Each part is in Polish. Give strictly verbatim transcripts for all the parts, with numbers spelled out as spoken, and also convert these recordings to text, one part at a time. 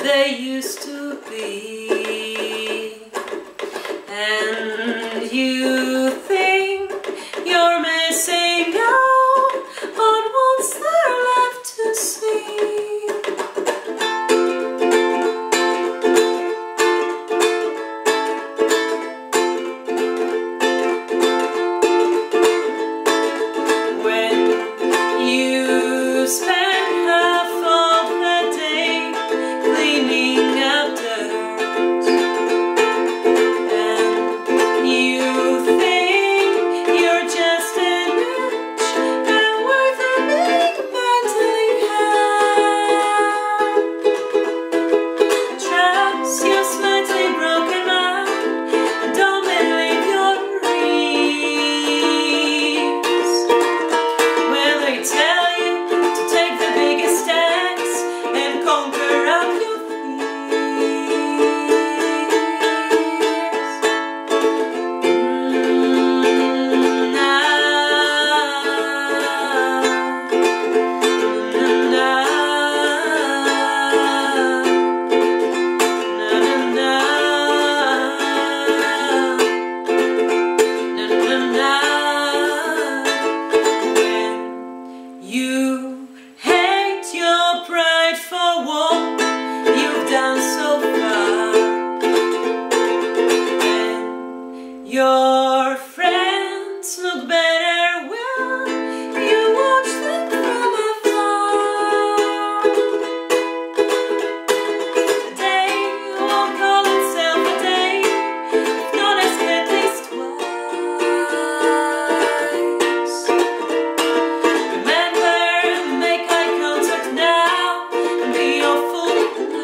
they used to be. And you think you're missing out on what's there left to see. Your friends look better when you watch them from afar. A day won't call itself a day, if not as at least twice. Remember, make eye contact now and be your full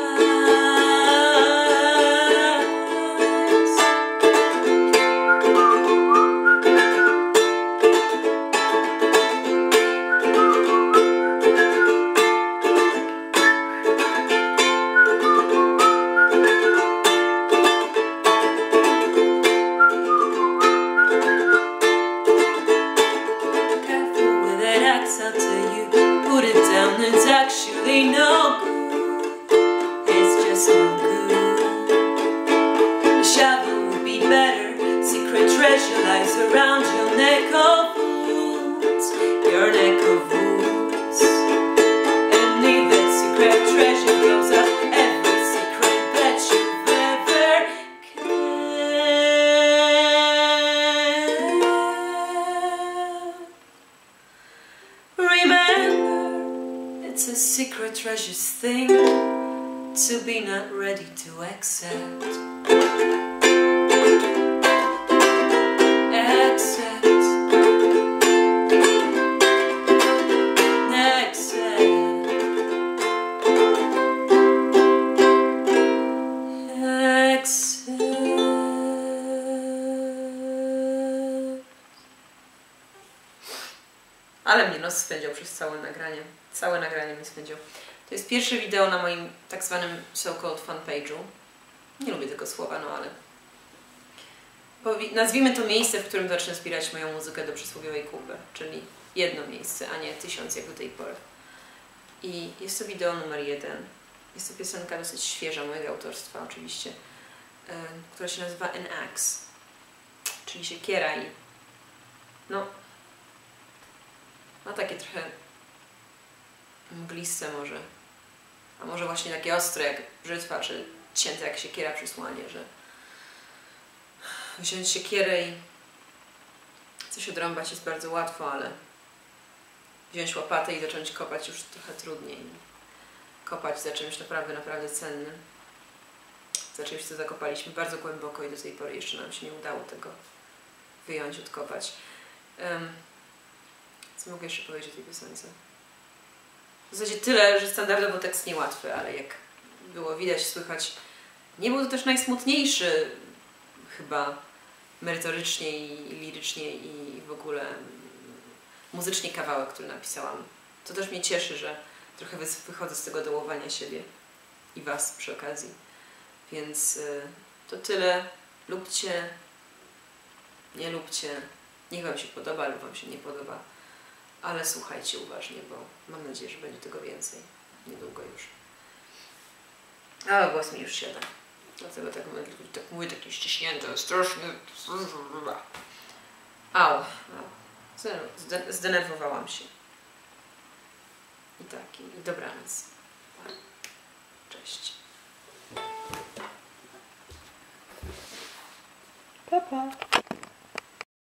it's actually no good, it's just no good. A shovel would be better, secret treasure lies around your neck of woods, your neck of woods. And if that secret treasure blows up every secret that you've ever kept. Remember, it's a secret treasure's thing to be not ready to accept. Accept. Accept. Accept. Ale mnie nos spędził przez całe nagranie. Całe nagranie mi spędził. To jest pierwsze wideo na moim tak zwanym so-called fanpage'u. Nie lubię tego słowa, no ale... Nazwijmy to miejsce, w którym zacznę zbierać moją muzykę do przysłowiowej kupy. Czyli jedno miejsce, a nie tysiąc jak do tej pory. I jest to wideo numer jeden. Jest to piosenka dosyć świeża, mojego autorstwa oczywiście, yy, która się nazywa An Axe, czyli siekiera i... no... ma takie trochę mgliste może, a może właśnie takie ostre jak brzytwa, czy cięte jak siekiera przysłanie, że wziąć siekierę i coś odrąbać jest bardzo łatwo, ale wziąć łopatę i zacząć kopać już trochę trudniej. Kopać za czymś naprawdę, naprawdę cennym. Za czymś, co zakopaliśmy bardzo głęboko i do tej pory jeszcze nam się nie udało tego wyjąć, odkopać. Um, co mogę jeszcze powiedzieć o tej piosence? W zasadzie tyle, że standardowo tekst niełatwy, ale jak było widać, słychać, nie był to też najsmutniejszy chyba merytorycznie i lirycznie i w ogóle muzycznie kawałek, który napisałam. To też mnie cieszy, że trochę wychodzę z tego dołowania siebie i was przy okazji. Więc y, to tyle. Lubcie, nie lubcie. Niech wam się podoba lub wam się nie podoba. Ale słuchajcie uważnie, bo mam nadzieję, że będzie tego więcej. Niedługo już. A głos mi już siada. Dlatego tak mówię, tak mówię taki ściśnięty, strasznie. Au. Au. Zdenerwowałam się. I tak, i dobranoc. Cześć. Pa, pa.